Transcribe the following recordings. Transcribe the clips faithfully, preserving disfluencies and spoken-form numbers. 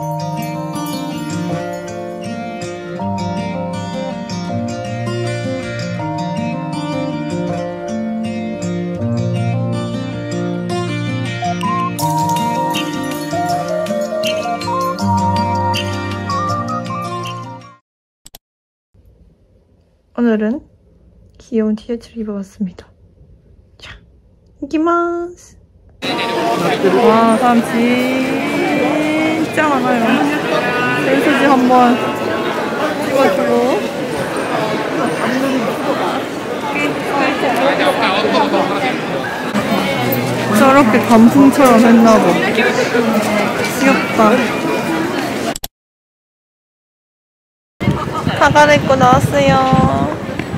오늘은 귀여운 티셔츠를 입어봤습니다. 자, 이기마스. 와, 사람 진짜 많아요. 셀수지 한번 찍어주고. 저렇게 단풍처럼 했나봐. 귀엽다. 다 갈아입고 나왔어요.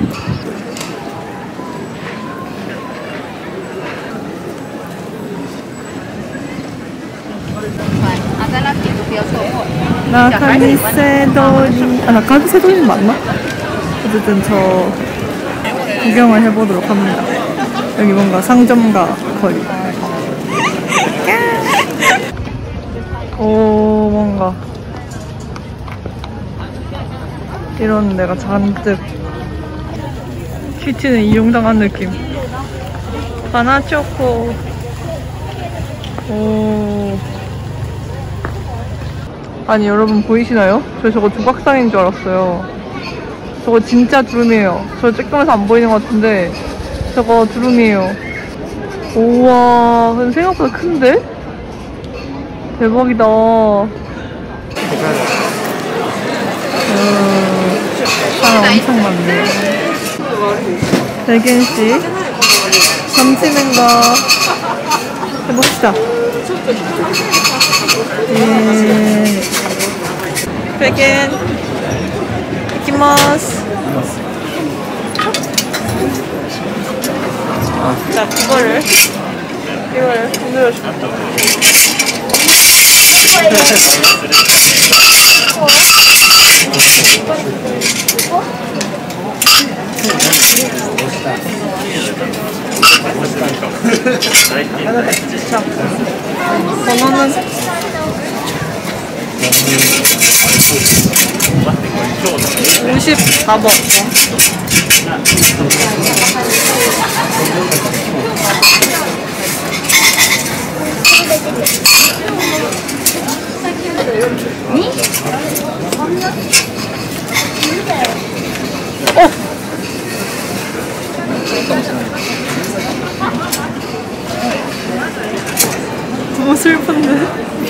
나카미 세도리. 아, 나카미 세도리 맞나? 어쨌든 저 구경을 해보도록 합니다. 여기 뭔가 상점가 거리. 오, 뭔가 이런 데가 잔뜩. 키티는 이용당한 느낌. 바나초코. 오. 아니, 여러분 보이시나요? 저 저거 조각상인 줄 알았어요. 저거 진짜 두루미예요. 저 쬐끔해서 안 보이는 것 같은데 저거 두루미예요. 우와, 근데 생각보다 큰데? 대박이다. 음, 사람 엄청 많네. 백엔씨 점심인 거 해봅시다. 예. 백엔 이키마스. 자, 이거를 이거를 흔들어줄게. 자, 번호는 오십사 번. 어! 너무 슬픈데?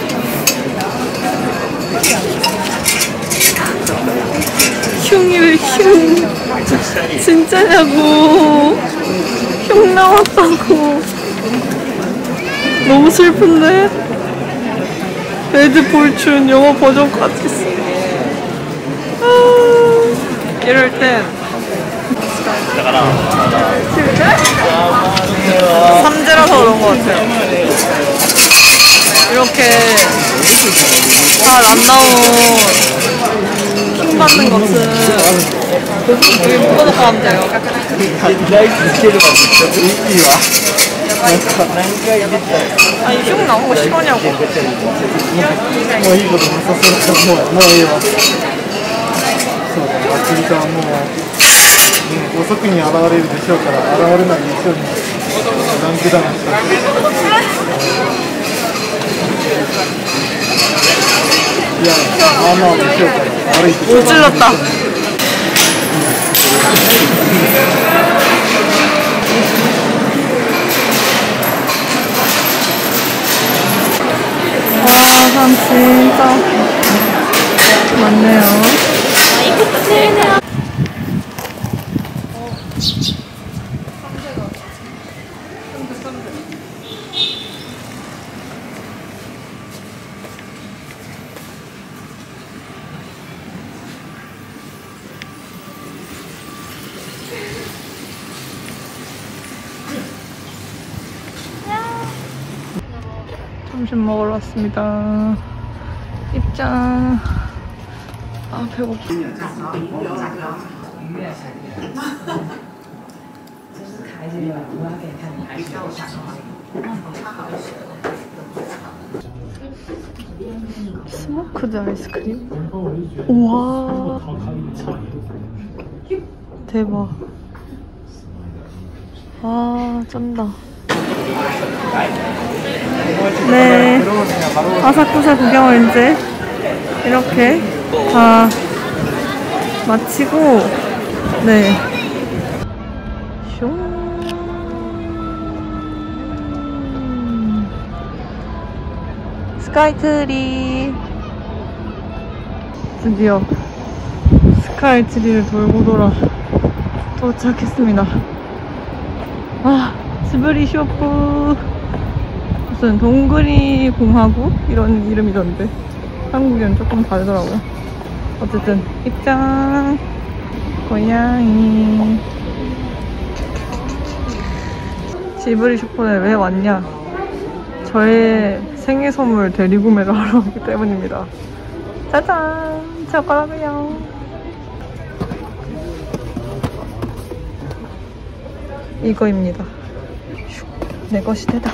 흉이 왜 흉? 진짜냐고. 흉 나왔다고. 너무 슬픈데? 배드 볼춘 영어 버전까지 있어. 아, 이럴 땐 삼재라서 그런 것 같아요. 이렇게 잘 안 나온 킹 받는 것은 여기 묶어놓고 하면 돼요. 아니, 흉 나온 거 싫어하냐고. 못 질렀다. 와, 사람 진짜 많네요. 점심 먹으러 왔습니다. 입장. 아, 배고파. 스모크드 아이스크림? 우와 대박. 아 쩐다. 네, 아사쿠사 구경을 이제 이렇게 다 마치고 네 슝 스카이트리 드디어 스카이트리를 돌고 돌아 도착했습니다. 아 스브리 쇼프 무슨 동그리 공화국 이런 이름이던데 한국이랑 조금 다르더라고요. 어쨌든 입장. 고양이. 지브리 슈퍼에 왜 왔냐? 저의 생일 선물 대리구매를 하러 왔기 때문입니다. 짜잔! 제 거라고요. 이거입니다. 내 것이 되다.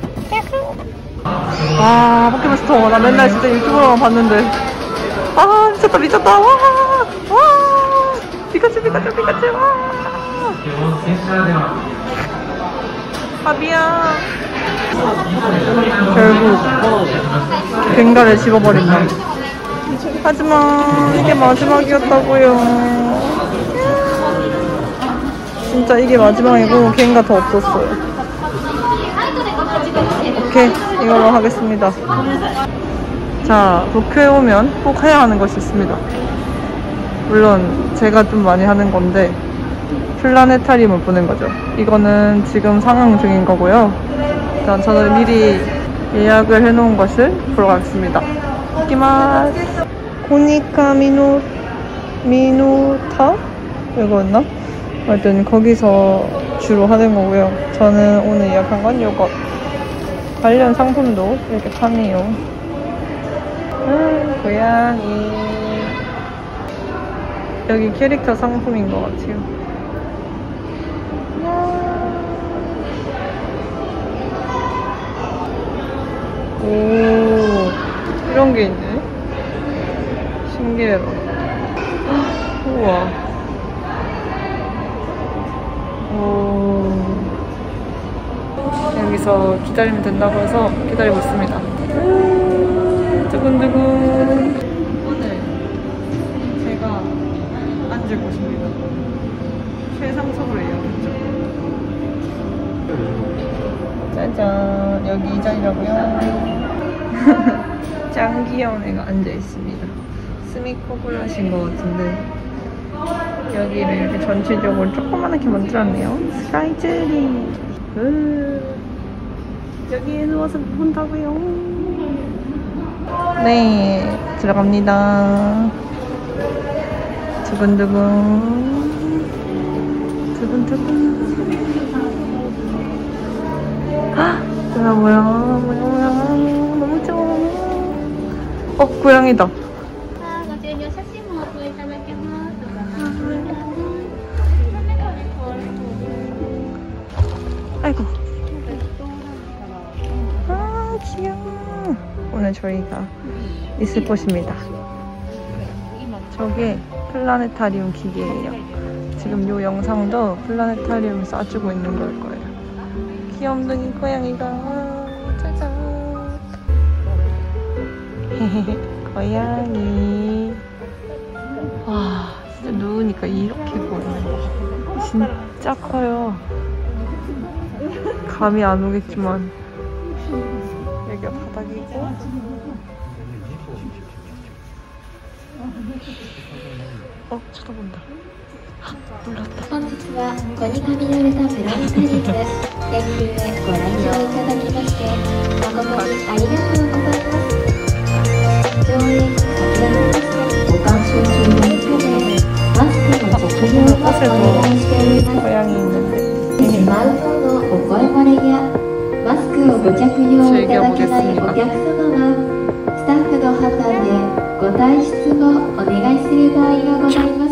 아 포켓몬스터 나 맨날 진짜 유튜브로만 봤는데 아 미쳤다 미쳤다. 와! 와! 피카츄 피카츄 피카츄. 와! 아비야. 결국 갱가를 집어버린다. 하지만 이게 마지막이었다고요. 진짜 이게 마지막이고 갱가 더 없었어요. 오케이 이걸로 하겠습니다. 자 도쿄에 오면 꼭 해야 하는 것이 있습니다. 물론 제가 좀 많이 하는 건데 플라네타리움을 보는 거죠. 이거는 지금 상영 중인 거고요. 일단 저는 미리 예약을 해놓은 것을 보러 가겠습니다. 이기마스. 코니카 미노 미노타 이거였나? 하여튼 거기서 주로 하는 거고요. 저는 오늘 예약한 건 요거. 관련 상품도 이렇게 파네요. 음, 고양이. 여기 캐릭터 상품인 것 같아요. 오, 이런 게 있네. 신기해라. 우와. 오. 여기서 기다리면 된다고 해서 기다리고 있습니다. 음, 두근두근. 오늘 제가 앉을 곳입니다. 최상석으로 예약했죠. 짜잔, 여기 이 자리라고요. 짱 귀여운 애가 앉아있습니다. 스미코블라신 것 같은데 여기를 이렇게 전체적으로 조그맣게 만들었네요. 스카이트리. 으, 여기에 누워서 본다고요. 네, 들어갑니다. 두근두근 두근두근. 헉, 뭐야 뭐야 뭐야 뭐야. 너무 좋아. 어, 고양이다. 아이고. 아 귀여워. 오늘 저희가 있을 곳입니다. 저게 플라네타리움 기계예요. 지금 이 영상도 플라네타리움 쏴주고 있는 걸 거예요. 귀염둥이 고양이가. 짜잔. 고양이. 와 진짜 누우니까 이렇게 보이네. 진짜 커요. 감이 안 오겠지만 여기가 바닥이고 어? 쳐다본다. 헉, 놀랐다. 本日はコニカミノルタプラネタリウム研究へご来場いただきまして誠にありがとうございます。上映先ほどましてご鑑賞中の中でマスクの着用をお願いしております。 고양이 있는데 マウントのお声漏れやマスクをご着用いただけないお客様はスタッフの判断でご退出をお願いする場合がございます。